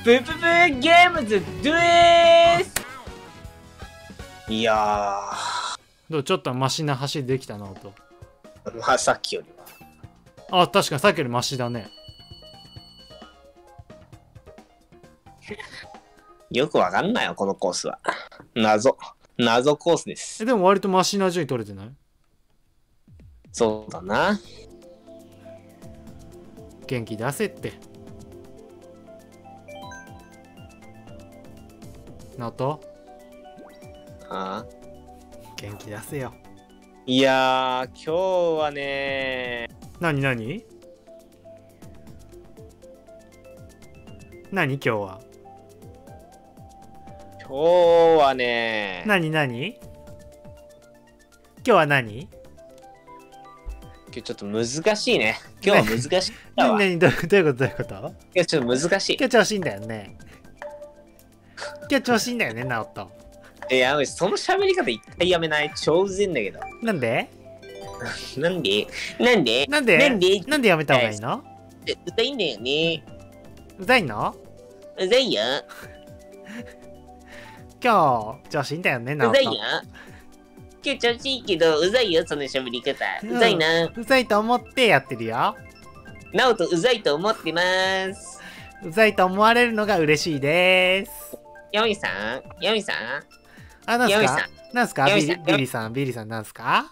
ブブブゲームズドゥエース。いやどう、ちょっとマシな走りできたなと。 まあさっきよりは。 あ、確かにさっきよりマシだね。 よくわかんないよ、このコースは。謎コースです。 でも割とマシな順位取れてない？ そうだな。 元気出せって。ナオト、 ああ。 元気出せよ。 いやー、今日はね何今日は。 今日はね何今日は何？ 今日ちょっと難しいね。今日は難しいだわ。 どういうこと？ 今日ちょっと難しい。 今日調子いいんだよね。今日調子いいんだよね、ナオト。 いや、その喋り方一回やめない。超うぜんだけど。 なんでなんでやめた方がいいの？ うざいんだよね。 うざいの？ うざいよ。 今日調子いいんだよね、ナオト。 うざいよ。今日調子いいけど、うざいよ、その喋り方。うざいな。 うざいと思ってやってるよ。 ナオトうざいと思ってます。 うざいと思われるのが嬉しいです。 ヤミさんあ、なんすか？なんすか？ ヤミさんビリさんなんすか？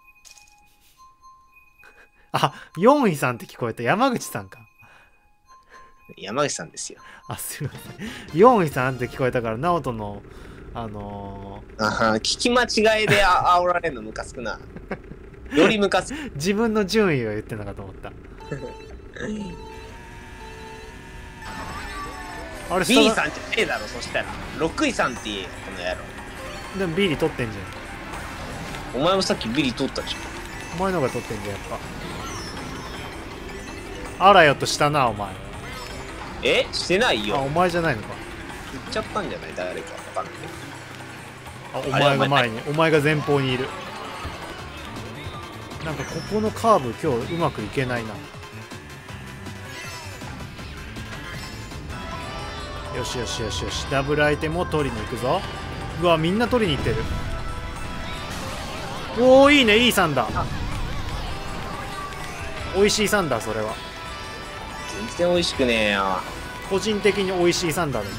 あ、4位さんって聞こえた。山口さんか。 山口さんですよ。 あ、すいません。4位さんって聞こえたから、ナオトの、 聞き間違いで煽られるのムカつくな。よりムカつく。 自分の順位を言ってんのかと思った。あれ、 ビリーさんじゃねえだろ、そしたら。6位さんって言えよ、この野郎。 でもビリ取ってんじゃん。 お前もさっきビリ取ったでしょ。 お前のが取ってんじゃん、やっぱ。あらよとしたな、お前。 してないよ。 あ、お前じゃないのか。 言っちゃったんじゃない誰かわかんないけど。 あ、お前が前に、お前が前方にいる。なんかここのカーブ今日うまくいけないな。よしよしよしよし、ダブルアイテムを取りに行くぞ。うわ、みんな取りに行ってる。おお、いいね、いいサンダー。美味しいサンダー、それは。 全然美味しくねえよ。 個人的に美味しいサンダーだった。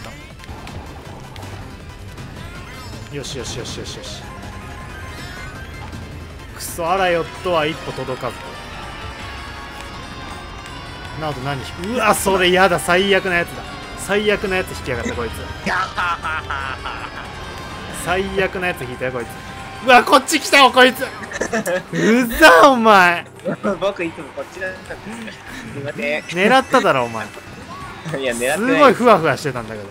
よしよしよしよしよし。クソ、あらよっとは一歩届かず。なおと何？うわ、それやだ、最悪なやつだ。最悪なやつ引きやがったこいつ。最悪なやつ引いたよこいつ。うわ、こっち来たよこいつ。うざ、お前。 僕いつもこっちなんです。すいません。 狙っただろお前。 いや、狙ってない。 すごいふわふわしてたんだけど。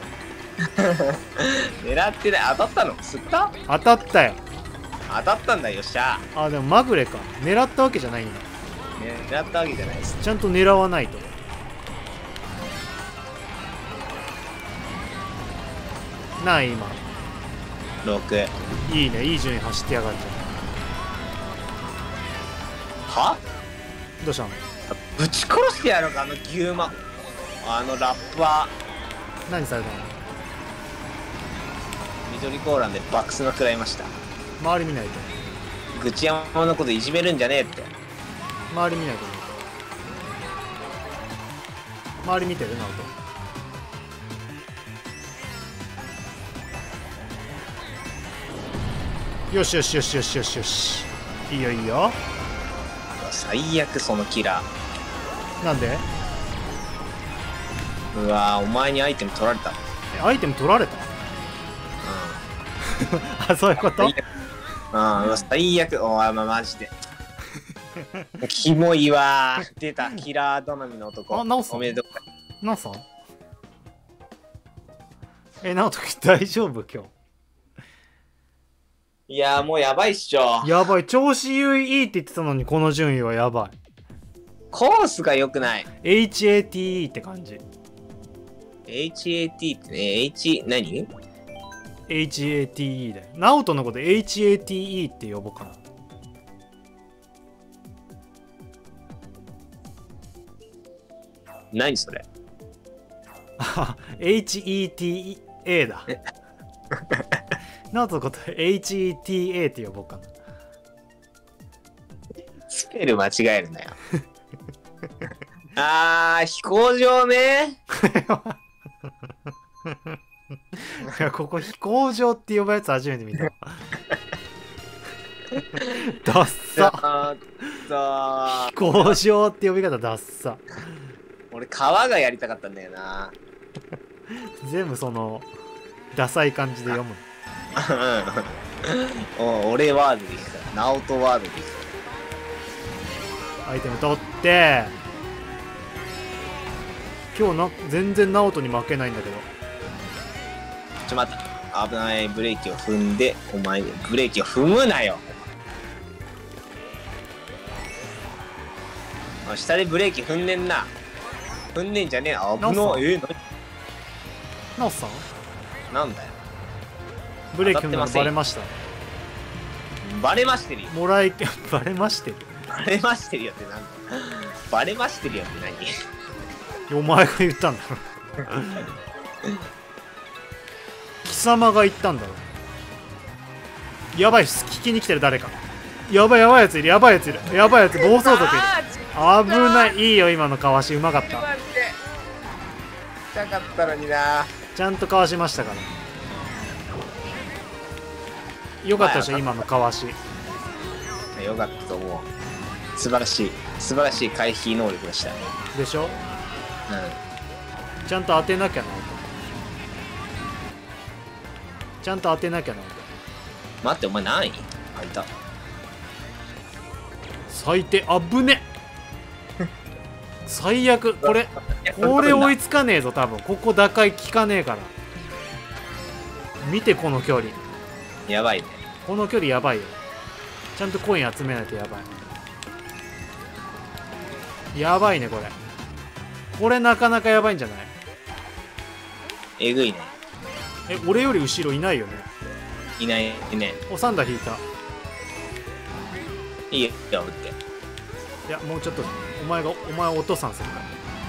狙ってない。当たったの？吸った？ 当たったよ。 当たったんだよっしゃ。 あ、でもまぐれか。狙ったわけじゃないんだ。 狙ったわけじゃないです。 ちゃんと狙わないと。なあ今。 6。 いいね、いい順位走ってやがるじは？ ゃん。どうしたの？ ぶち殺してやろうか、あの牛馬。あのラッパ何されたの？ ー。緑コーランで爆スの食らいました。 周り見ないと。 愚痴山のこといじめるんじゃねえって。 周り見ないと。周り見てるなおと。よしよしよしよしよしよし。いいよいいよ。 最悪そのキラー。 なんで？ うわー、お前にアイテム取られた。 アイテム取られた？あ、そういうこと？ 最悪。お前マジで。キモいわー。出た、キラー頼みの男。 あ、ナオさん。 おめでとう。 ナオさん？ナオト大丈夫今日？ いやー、もうやばいっしょ。 やばい、調子いいって言ってたのにこの順位はやばい。 コースが良くない。 HATE って感じ。 HAT ってね、何？ HATE だよ。ナオトのこと HATE って呼ぼうかな。 何それ？ HETA だ。ナオトのこと HETA って呼ぼうかな。 スペル間違えるなよ。飛行場ね。 いや、ここ飛行場って呼ぶやつ初めて見たわ。ダッサ。飛行場って呼び方ダッサ。 俺川がやりたかったんだよな。 全部そのダサい感じで読む。 俺ワードでいいから。ナオトワードでいいかアイテム取って今日全然ナオトに負けないんだけど。 ら。待った。危ない。ブレーキを踏んで、お前ブレーキを踏むなよ。下でブレーキ踏んでんな。踏んでんじゃねえ。危な。 ナオさんなんだよ。 ブレーキ踏むのバレました。 バレましてるよ。 バレましてる。 バレましてるよってなんだ。バレましてるよってお前が言ったんだろ。貴様が言ったんだろ。やばいっす。聞きに来てる誰か。やばいやついる。やばいやつ暴走族いる。危ない。いいよ今のかわしうまかった。 痛かったのにな。 ちゃんとかわしましたから。よかったでしょ今のかわし。 よかったと思う。素晴らしい回避能力でしたね。 でしょ。 うん。 ちゃんと当てなきゃな。ちゃんと当てなきゃな。 待って、お前何位？あ、いた。 最低。あぶね。最悪。これ追いつかねえぞ多分。ここ打開効かねえから。見てこの距離。 やばいね。 この距離やばいよ。ちゃんとコイン集めないとやばい。やばいねこれ。これなかなかやばいんじゃない？ えぐいね。 俺より後ろいないよね。 いないね。 お、サンダー引いた。 いいよ、打って。 いや、もうちょっとお前お父さんするから。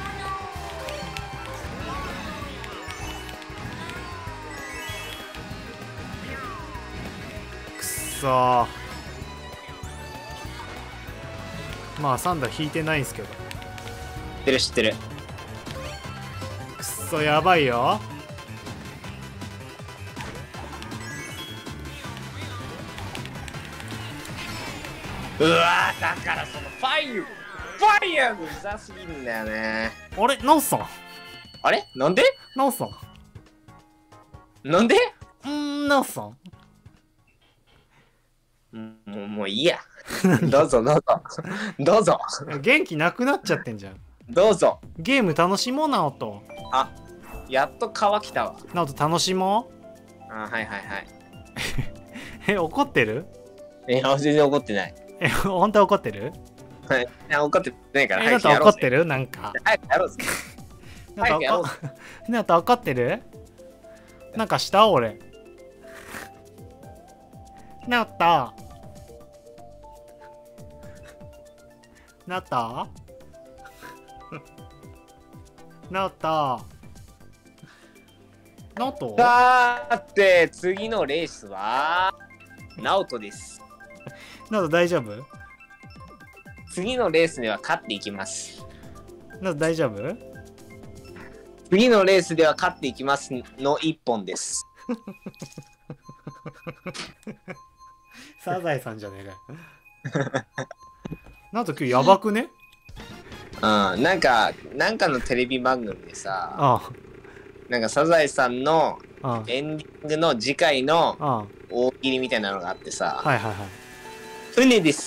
くっそー。まあサンダー引いてないんすけど。 知ってる。 くっそやばいよ。 うわー、だからそのファイヤーがうざすぎるんだよね。 あれナオさん。 あれなんでナオさん。 なんでナオさん。 もういいや。どうぞ。 元気なくなっちゃってんじゃん。 どうぞ。 ゲーム楽しもう、ナオト。 あ、やっと川来たわ。 ナオト楽しもう。 はい。 怒ってる？ 全然怒ってない。 本当は怒ってる？ 怒ってないから。 ナオト怒ってる？なんか。 早くやろうぜ。 ナオト怒ってる？なんかした俺。ナオト。ナオト。 さて次のレースはナオトです。 ナオト大丈夫？ 次のレースでは勝っていきます。 ナオト大丈夫？ 次のレースでは勝っていきますの一本です。 サザエさんじゃねえかよ。ナオト今日やばくね？ なんかのテレビ番組でさ、なんかサザエさんのエンディングの次回の大喜利みたいなのがあってさ、船です。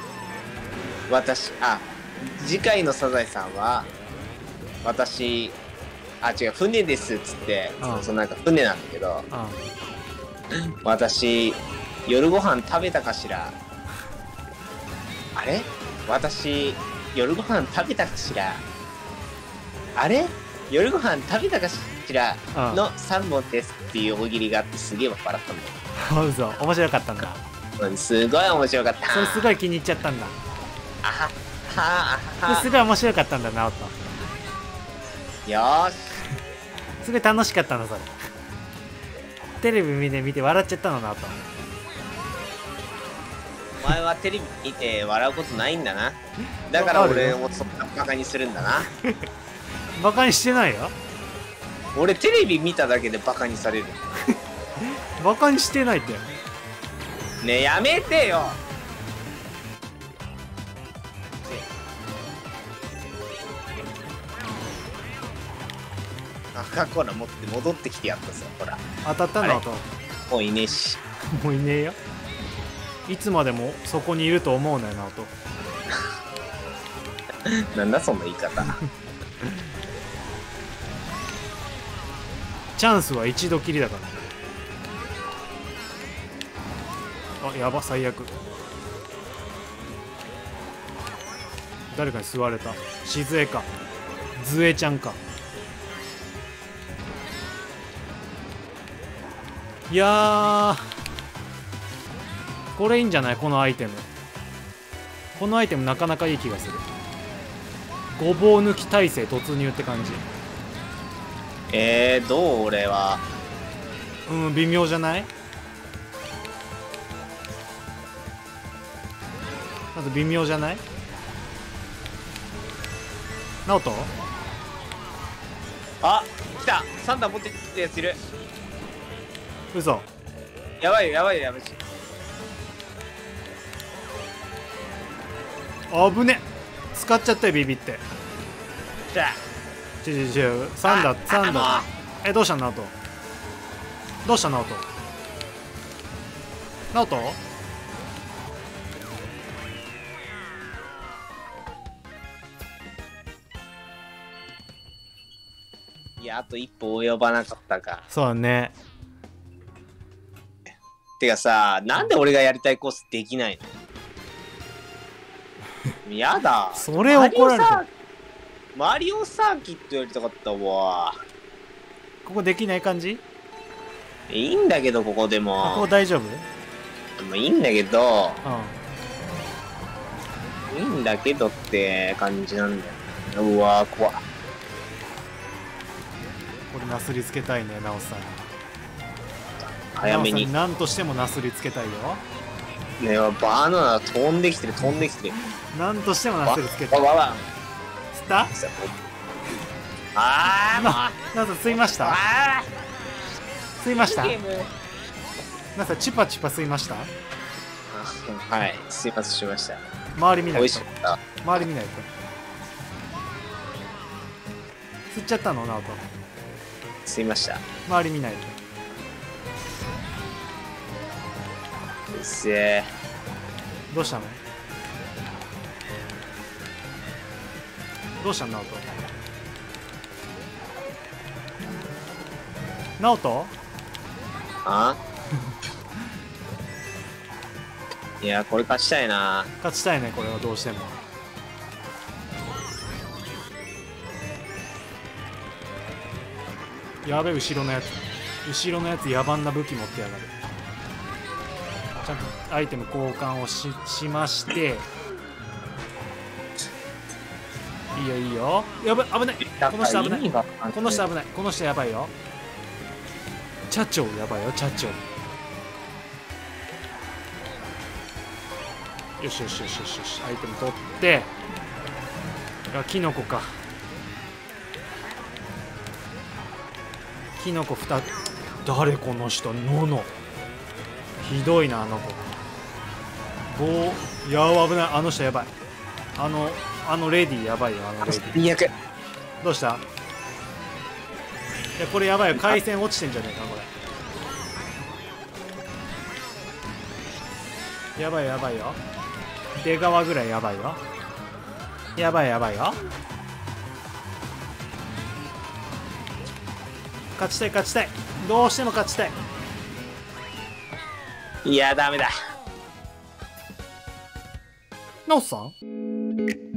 次回のサザエさんは違う、船ですっつって、なんか船なんだけど、私夜ご飯食べたかしら？あれ？私夜ご飯食べたかしら？あれ？夜ご飯食べたかしらの3本ですっていう大喜利があってすげえ笑ったんだよ。 嘘、面白かったんだ。 すごい面白かった。 それすごい気に入っちゃったんだ。すごい面白かったんだな、おと。 よーし。 すごい楽しかったなそれ。テレビ見て笑っちゃったのなと。 お前はテレビ見て笑うことないんだな。だから俺もそんなバカにするんだな。 バカにしてないよ。 俺テレビ見ただけでバカにされる。 バカにしてないって。 ねえやめてよ。赤コーラ持って戻ってきてやったぞ。ほら当たったのと。 もういねえし。 もういねえよ。いつまでもそこにいると思うなよなと。 なんだその言い方。 チャンスは一度きりだから。あ、やば、最悪。誰かに吸われた。静江か。ズエちゃんか。いやー、これいいんじゃない？このアイテム。このアイテムなかなかいい気がする。ごぼう抜き体制突入って感じ。 どう俺は。 微妙じゃない？まず微妙じゃない？ナオト？ あ、来た。サンダー持ってきたやついる。 嘘。 やばいよやばいよやばいよ。 危ね。使っちゃったよビビって。 じゃあサンダー。どうしたナオト？どうしたナオト？ナオト？ いやあと一歩及ばなかったか。 そうだね。 てかさ、なんで俺がやりたいコースできないの？やだ。 それ怒られてる。 マリオサーキットやりたかったわ。 ここできない感じ？ いいんだけどここでも。 ここ大丈夫？ でもいいんだけど。 うん。 いいんだけどって感じなんだよ。うわー怖っ。 これなすりつけたいね、ナオさん。 早めに。 何としてもなすりつけたいよ。 ねえ、バナナ飛んできてる飛んできてる。 何としてもなすりつけたい。つった？ ああ、 ナオさん吸いました？吸いました？ナオさんチュパチュパ吸いました？ はい、すいませんしました。 周り見ないと。 美味しかった。 周り見ないと。吸っちゃったのナオト？ すいました。 周り見ないと。 うっせえ。 どうしたの？どうしたのナオト？ナオト？ あ？いやこれ勝ちたいな。 勝ちたいねこれはどうしても。やべえ、後ろのやつ野蛮な武器持ってやがる。ちゃんとアイテム交換をしまして、いいよいいよ。やばい、危ない。この人危ない。この人危ない。この人やばいよ。チャチョやばいよ、チャチョ。よしよしよしよしよし、アイテム取って。あ、キノコか。キノコ2つ。誰この人？ノノ。ひどいなあの子。いや危ない。あの人やばい。あのレディやばいよ。あのレディ 200。 どうした？いやこれやばいよ。回線落ちてんじゃねえかこれ。やばいやばいよ。出川ぐらいやばいよ。やばいやばいよ。勝ちたい勝ちたい。どうしても勝ちたい。 いやダメだ。 ナオさん？